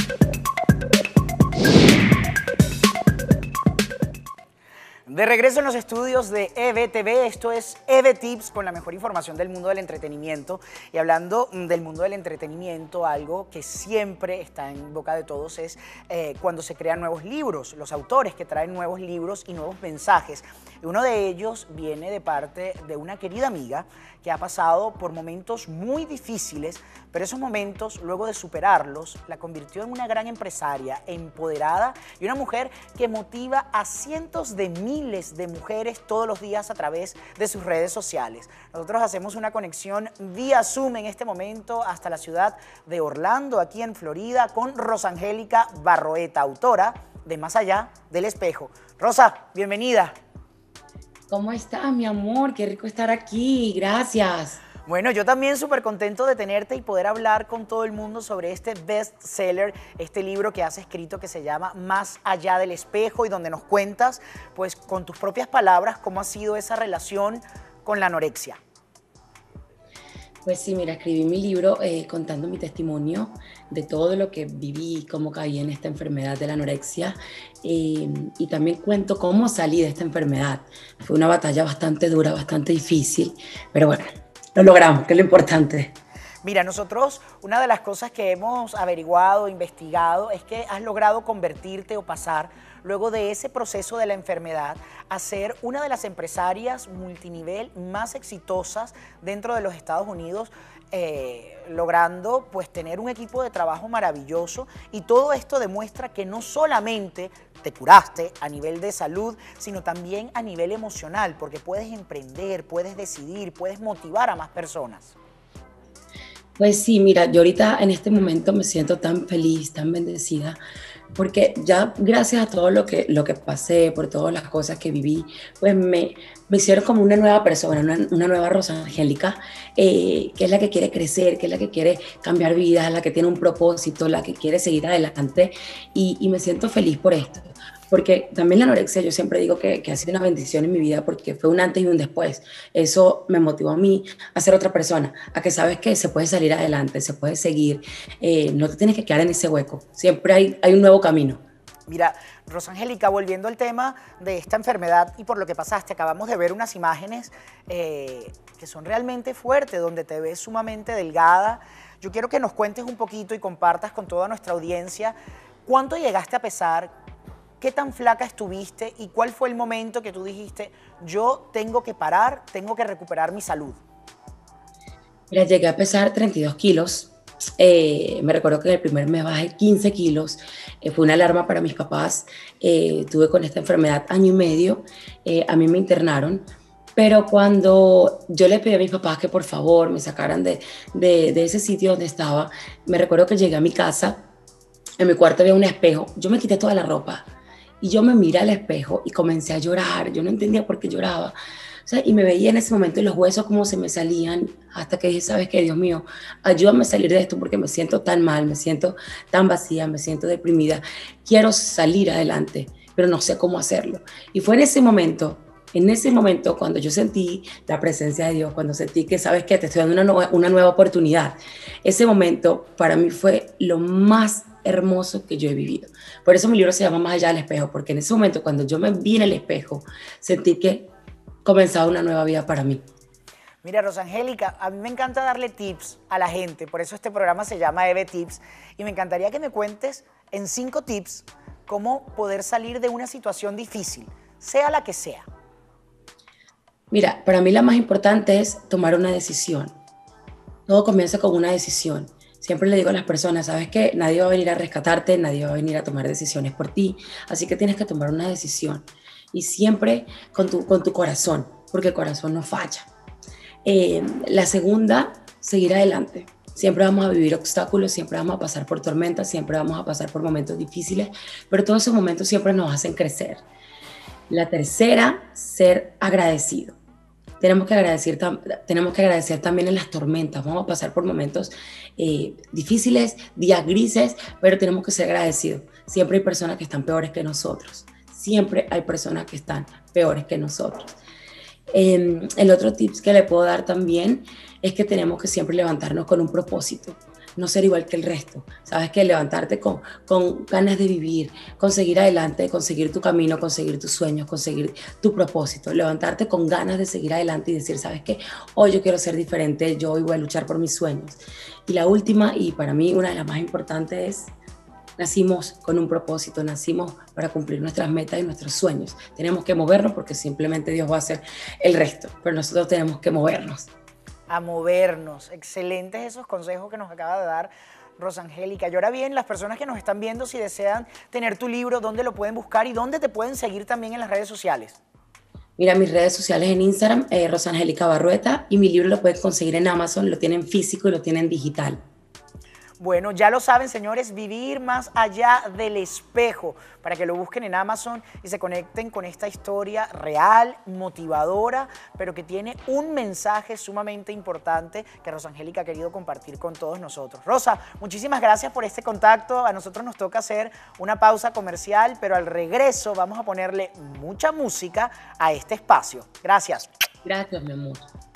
De regreso en los estudios de EBTV, esto es EB Tips con la mejor información del mundo del entretenimiento. Y hablando del mundo del entretenimiento, algo que siempre está en boca de todos es cuando se crean nuevos libros, los autores que traen nuevos libros y nuevos mensajes. Y uno de ellos viene de parte de una querida amiga que ha pasado por momentos muy difíciles, pero esos momentos, luego de superarlos, la convirtió en una gran empresaria, empoderada y una mujer que motiva a cientos de miles de mujeres todos los días a través de sus redes sociales. Nosotros hacemos una conexión vía Zoom en este momento hasta la ciudad de Orlando, aquí en Florida, con Rosangélica Barroeta, autora de Más allá del espejo. Rosa, bienvenida. ¿Cómo estás, mi amor? Qué rico estar aquí, gracias. Bueno, yo también súper contento de tenerte y poder hablar con todo el mundo sobre este bestseller, este libro que has escrito que se llama Más allá del espejo y donde nos cuentas, pues con tus propias palabras, cómo ha sido esa relación con la anorexia. Pues sí, mira, escribí mi libro contando mi testimonio de todo lo que viví, cómo caí en esta enfermedad de la anorexia y también cuento cómo salí de esta enfermedad. Fue una batalla bastante dura, bastante difícil, pero bueno, lo logramos, que es lo importante. Mira, nosotros, una de las cosas que hemos averiguado, investigado, es que has logrado convertirte o pasar, luego de ese proceso de la enfermedad, a ser una de las empresarias multinivel más exitosas dentro de los Estados Unidos, logrando pues tener un equipo de trabajo maravilloso, y todo esto demuestra que no solamente te curaste a nivel de salud, sino también a nivel emocional, porque puedes emprender, puedes decidir, puedes motivar a más personas. Pues sí, mira, yo ahorita en este momento me siento tan feliz, tan bendecida, porque ya gracias a todo lo que pasé, por todas las cosas que viví, pues me hicieron como una nueva persona, una nueva Rosangélica, que es la que quiere crecer, que es la que quiere cambiar vidas, la que tiene un propósito, la que quiere seguir adelante, y me siento feliz por esto. Porque también la anorexia, yo siempre digo que ha sido una bendición en mi vida porque fue un antes y un después. Eso me motivó a mí a ser otra persona, a que sabes que se puede salir adelante, se puede seguir, no te tienes que quedar en ese hueco. Siempre hay un nuevo camino. Mira, Rosangélica, volviendo al tema de esta enfermedad y por lo que pasaste, acabamos de ver unas imágenes que son realmente fuertes, donde te ves sumamente delgada. Yo quiero que nos cuentes un poquito y compartas con toda nuestra audiencia cuánto llegaste a pesar, qué tan flaca estuviste y cuál fue el momento que tú dijiste, yo tengo que parar, tengo que recuperar mi salud. Mira, llegué a pesar 32 kilos. Me recuerdo que en el primer mes bajé 15 kilos. Fue una alarma para mis papás. Tuve con esta enfermedad año y medio. A mí me internaron. Pero cuando yo le pedí a mis papás que por favor me sacaran de ese sitio donde estaba, me recuerdo que llegué a mi casa. En mi cuarto había un espejo. Yo me quité toda la ropa. Y yo me miré al espejo y comencé a llorar. Yo no entendía por qué lloraba. O sea, y me veía en ese momento los huesos como se me salían, hasta que dije, ¿sabes qué? Dios mío, ayúdame a salir de esto porque me siento tan mal, me siento tan vacía, me siento deprimida. Quiero salir adelante, pero no sé cómo hacerlo. Y fue en ese momento cuando yo sentí la presencia de Dios, cuando sentí que, ¿sabes qué? Te estoy dando una nueva oportunidad. Ese momento para mí fue lo más hermoso que yo he vivido. Por eso mi libro se llama Más allá del espejo, porque en ese momento cuando yo me vi en el espejo, sentí que comenzaba una nueva vida para mí. Mira, Rosangélica, a mí me encanta darle tips a la gente, por eso este programa se llama EB Tips, y me encantaría que me cuentes en 5 tips cómo poder salir de una situación difícil, sea la que sea. Mira, para mí la más importante es tomar una decisión. Todo comienza con una decisión. Siempre le digo a las personas, sabes que nadie va a venir a rescatarte, nadie va a venir a tomar decisiones por ti, así que tienes que tomar una decisión. Y siempre con tu corazón, porque el corazón no falla. La segunda, seguir adelante. Siempre vamos a vivir obstáculos, siempre vamos a pasar por tormentas, siempre vamos a pasar por momentos difíciles, pero todos esos momentos siempre nos hacen crecer. La tercera, ser agradecido. Tenemos que agradecer también en las tormentas. Vamos a pasar por momentos difíciles, días grises, pero tenemos que ser agradecidos. Siempre hay personas que están peores que nosotros. Siempre hay personas que están peores que nosotros. El otro tip que le puedo dar también es que tenemos que siempre levantarnos con un propósito. no ser igual que el resto. Sabes que levantarte con ganas de vivir, conseguir adelante, conseguir tu camino, conseguir tus sueños, conseguir tu propósito, levantarte con ganas de seguir adelante y decir, ¿sabes qué? Hoy yo quiero ser diferente, yo hoy voy a luchar por mis sueños. Y la última, y para mí una de las más importantes es, nacimos con un propósito, nacimos para cumplir nuestras metas y nuestros sueños. Tenemos que movernos porque simplemente Dios va a hacer el resto, pero nosotros tenemos que movernos. A movernos. Excelentes esos consejos que nos acaba de dar Rosangélica. Y ahora bien, las personas que nos están viendo, si desean tener tu libro, ¿dónde lo pueden buscar y dónde te pueden seguir también en las redes sociales? Mira, mis redes sociales en Instagram, Rosangélica Barrueta, y mi libro lo pueden conseguir en Amazon, lo tienen físico y lo tienen digital. Bueno, ya lo saben, señores, vivir más allá del espejo, para que lo busquen en Amazon y se conecten con esta historia real, motivadora, pero que tiene un mensaje sumamente importante que Rosangélica ha querido compartir con todos nosotros. Rosa, muchísimas gracias por este contacto. A nosotros nos toca hacer una pausa comercial, pero al regreso vamos a ponerle mucha música a este espacio. Gracias. Gracias, mi amor.